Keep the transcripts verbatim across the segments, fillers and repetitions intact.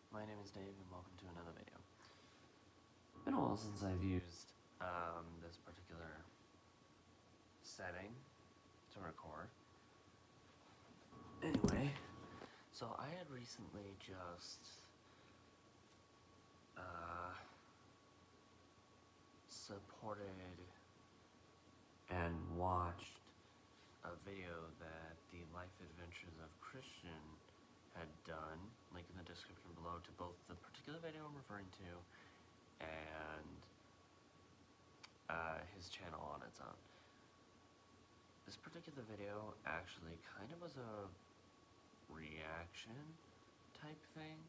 my name is Dave and welcome to another video. Been a while since I've used um, this particular setting to record. Anyway, so I had recently just uh, supported and watched a video that the Life Adventures of Christian had done, link in the description below, to both the particular video I'm referring to and uh, his channel on its own. This particular video actually kind of was a reaction type thing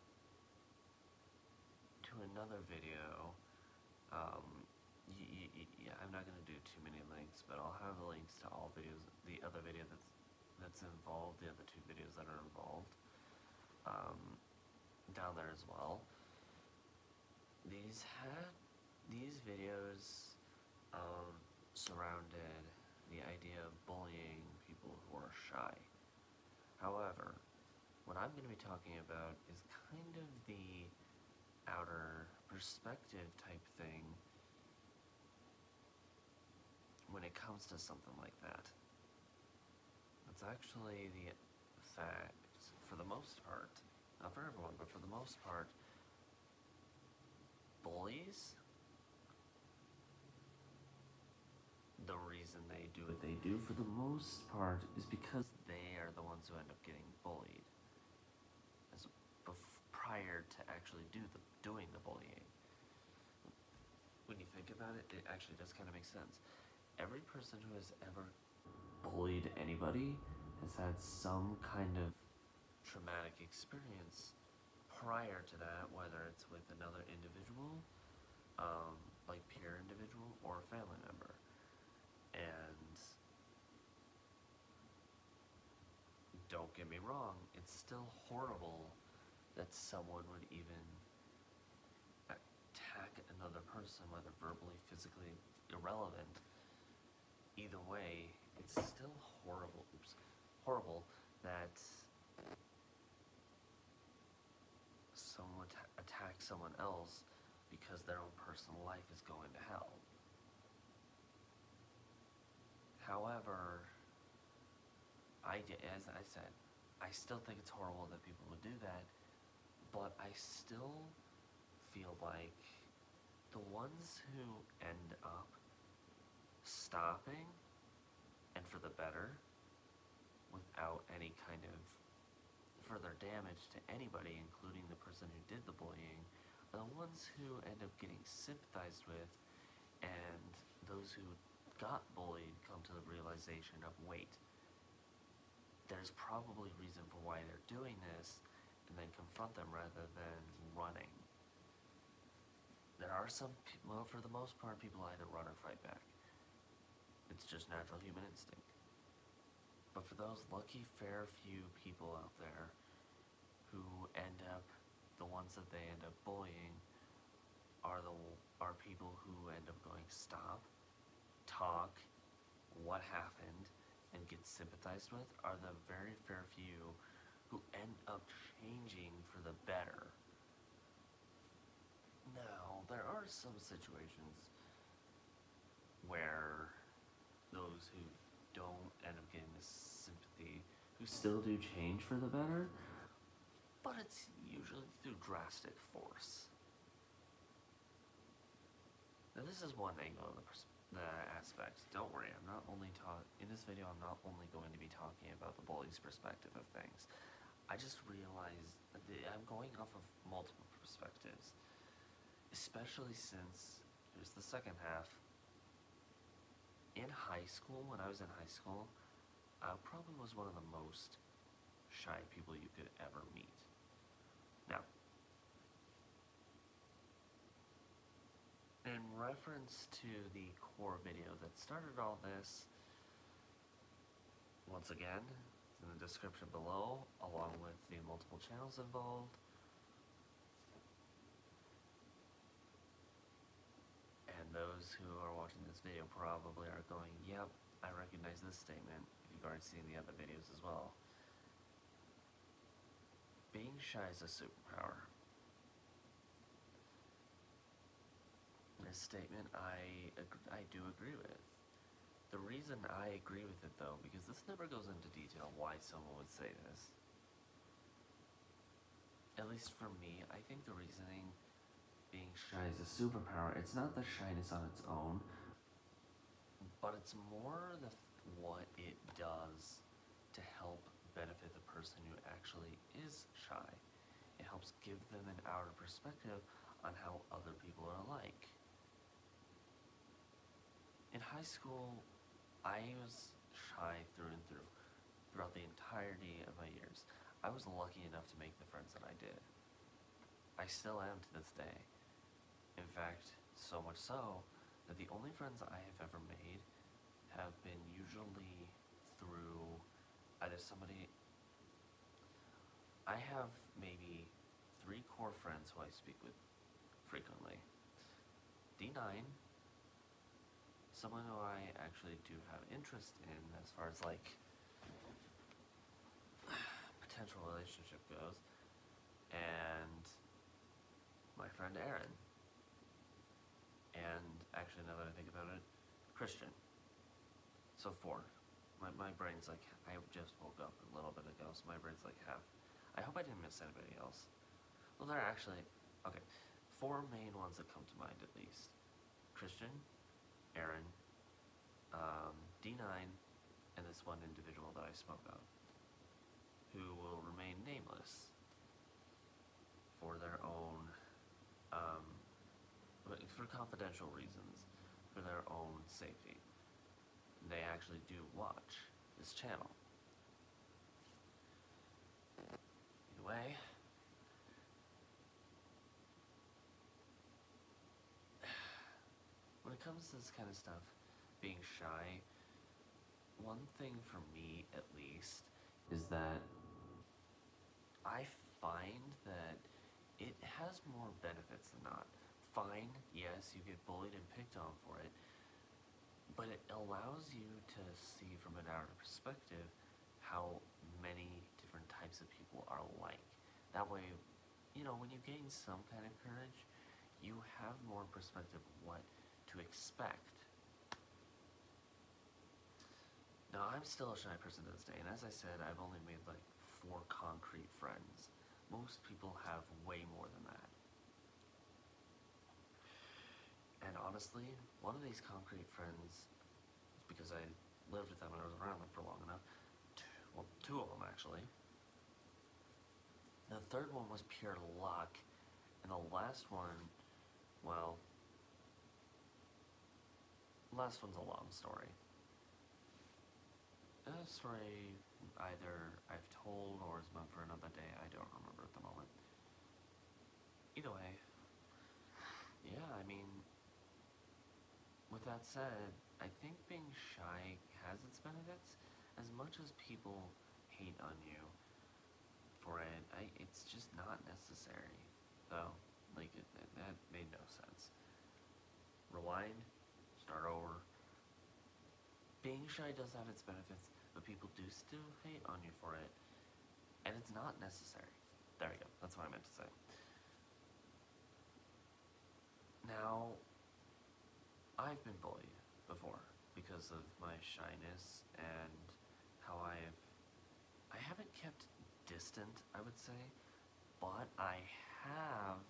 to another video. Um, y y yeah, I'm not going to do too many links, but I'll have the links to all videos, the other video that's, that's involved, the other two videos that are involved, um, down there as well. These had, these videos um, surrounded the idea of bullying people who are shy. However, what I'm going to be talking about is kind of the outer perspective type thing when it comes to something like that. It's actually the fact, for the most part, not for everyone, but for the most part, bullies, the reason they do what they do for the most part is because they are the ones who end up getting bullied as prior to actually do the doing the bullying. When you think about it, it actually does kind of make sense. Every person who has ever bullied anybody has had some kind of traumatic experience prior to that, whether it's with another individual, um, like peer individual, or a family member. And don't get me wrong, it's still horrible that someone would even attack another person, whether verbally, physically, irrelevant. Either way, it's still horrible, oops, horrible that someone attacks someone else because their own personal life is going to hell. However, I, as I said, I still think it's horrible that people would do that, but I still feel like the ones who end up stopping, and for the better, without any kind of further damage to anybody, including the person who did the bullying, are the ones who end up getting sympathized with, and those who got bullied come to the realization of, wait, there's probably reason for why they're doing this, and then confront them rather than running. There are some people, well, for the most part, people either run or fight back. It's just natural human instinct. But for those lucky fair few people out there who end up, the ones that they end up bullying are the are people who end up going, stop, talk, what happened, and get sympathized with, are the very fair few who end up changing for the better. Now, there are some situations where those who don't end up getting this sympathy, who still do change for the better, but it's usually through drastic force. Now, this is one angle of the, the aspects. Don't worry, I'm not only talking, in this video, I'm not only going to be talking about the bully's perspective of things. I just realized that I'm going off of multiple perspectives, especially since, here's the second half, in high school, when I was in high school, I probably was one of the most shy people you could ever meet. Now, in reference to the core video that started all this, once again, it's in the description below, along with the multiple channels involved. And those who are watching this video probably are going, yep, I recognize this statement, if you've already seen the other videos as well. being shy is a superpower. This statement I ag- I do agree with. The reason I agree with it though, because this never goes into detail why someone would say this. At least for me, I think the reasoning being shy is a superpower. It's not the shyness on its own, but it's more the what it does to help benefit the person who actually is shy. It helps give them an outer perspective on how other people are like. In high school, I was shy through and through, throughout the entirety of my years. I was lucky enough to make the friends that I did. I still am to this day. In fact, so much so that the only friends I have ever made have been usually through either somebody. I have maybe three core friends who I speak with frequently. D nine, someone who I actually do have interest in as far as like potential relationship goes, and my friend Aaron, and actually now that I think about it, Christian. So four. My, my brain's like, I just woke up a little bit ago, so my brain's like half. I hope I didn't miss anybody else. Well, there are actually, okay, four main ones that come to mind at least. Christian, Aaron, um, D nine, and this one individual that I spoke of, who will remain nameless for their own, um, for confidential reasons, for their own safety. They actually do watch this channel. Anyway, when it comes to this kind of stuff, being shy, one thing for me at least is that I find that it has more benefits than not. Fine, yes, you get bullied and picked on for it, but it allows you to see from an outer perspective how many different types of people are like. That way, you know, when you gain some kind of courage, you have more perspective of what to expect. Now, I'm still a shy person to this day, and as I said, I've only made like four concrete friends. Most people have way more than that. And honestly, one of these concrete friends, because I lived with them and I was around them for long enough, two, well, two of them actually. The third one was pure luck, and the last one, well, last one's a long story. A story either I've told or is meant for another day, I don't remember at the moment. Either way, yeah, I mean, with that said, I think being shy has its benefits. As much as people hate on you for it, I, it's just not necessary. Though, like, it, it, that made no sense. Rewind, start over. Being shy does have its benefits, but people do still hate on you for it, and it's not necessary. There we go, that's what I meant to say. Now, I've been bullied before because of my shyness and how I've, I haven't kept distant, I would say, but I have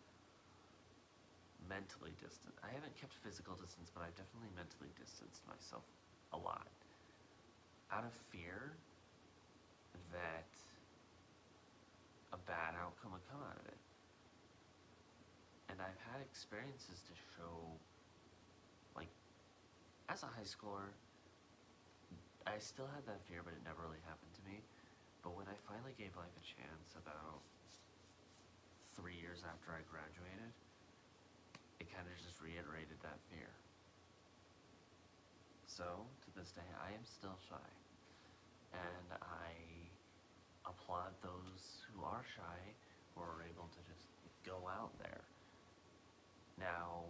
mentally distant. I haven't kept physical distance, but I've definitely mentally distanced myself a lot, out of fear that a bad outcome would come out of it. And I've had experiences to show, like, as a high schooler, I still had that fear, but it never really happened to me. But when I finally gave life a chance about three years after I graduated, it kind of just reiterated that fear. So, to this day, I am still shy, and I applaud those who are shy, who are able to just go out there. Now,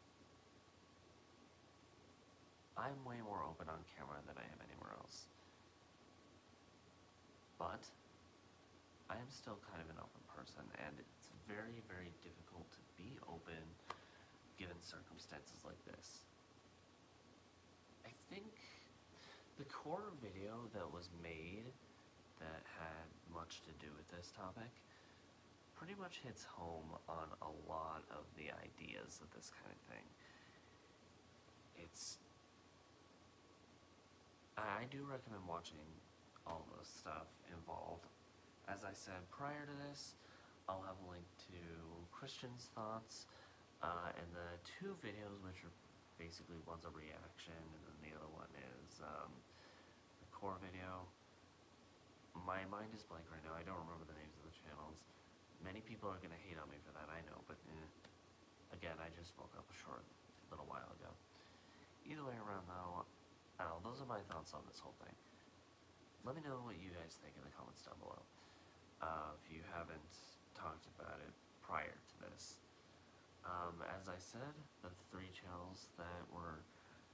I'm way more open on camera than I am anywhere else, but I am still kind of an open person, and it's very, very difficult to be open given circumstances like this. I think the core video that was made that had much to do with this topic pretty much hits home on a lot of the ideas of this kind of thing. It's... I do recommend watching all the stuff involved. As I said prior to this, I'll have a link to Christian's thoughts, uh, and the two videos, which are basically one's a reaction, and then the other one is um, the core video. My mind is blank right now, I don't remember the names of the channels. Many people are going to hate on me for that, I know, but eh. Again, I just woke up a short little while ago. Either way around though, I don't know, those are my thoughts on this whole thing. Let me know what you guys think in the comments down below. Uh, if you haven't talked about it prior to this. Um, as I said, the three channels that were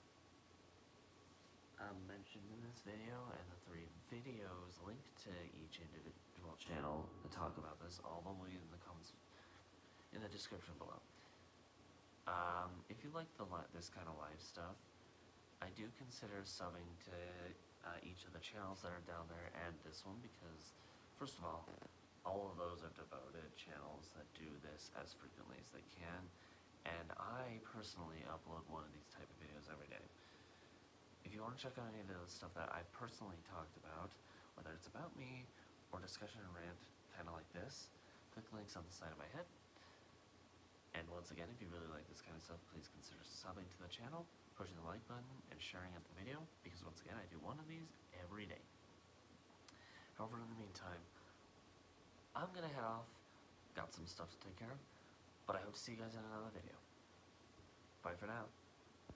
um, mentioned in this video, and the three videos linked to each individual channel to talk about this, all of them will be in the comments, in the description below. Um, if you like the li this kind of live stuff, I do consider subbing to uh, each of the channels that are down there and this one, because first of all, all of those are devoted channels that do this as frequently as they can, and I personally upload one of these type of videos every day. If you want to check out any of the stuff that I've personally talked about, whether it's about me or discussion and rant, kind of like this, click the links on the side of my head. And once again, if you really like this kind of stuff, please consider subbing to the channel, pushing the like button, and sharing out the video, because once again, I do one of these every day. However, in the meantime, I'm gonna head off, got some stuff to take care of, but I hope to see you guys in another video. Bye for now.